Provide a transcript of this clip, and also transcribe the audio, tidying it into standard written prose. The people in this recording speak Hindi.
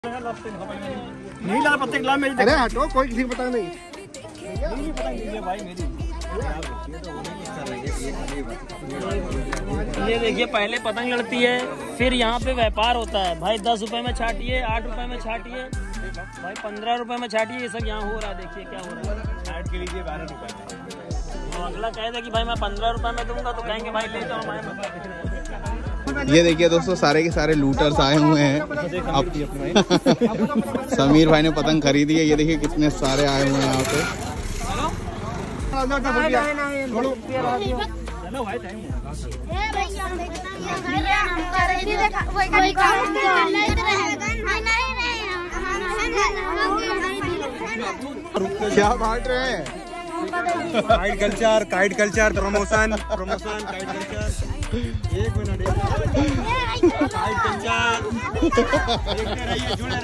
नहीं ला पतंग ला मेरी। अरे हटो, कोई किसी को पतंग नहीं। भाई मेरी ये देखिए, पहले पतंग लड़ती है, फिर यहाँ पे व्यापार होता है। भाई 10 रुपए में छाटिए, 8 रुपए में छाटिए, भाई 15 रुपए में छाटिए। ये सब यहाँ हो रहा है, देखिए क्या हो रहा है। छाट के लीजिए 12 रुपए। अगला कहेगा कि भाई मैं 15 रुपए में दूंगा, तो कहेंगे भाई ले जाओ हमारे। ये देखिए दोस्तों, सारे के सारे लूटर्स आए हुए हैं। अब समीर भाई ने पतंग खरीदी है। ये देखिए कितने सारे आए हुए हैं यहाँ पे। क्या बांट रहे हैं? Kite culture promotion kite culture. एक मिनट काइट कल्चर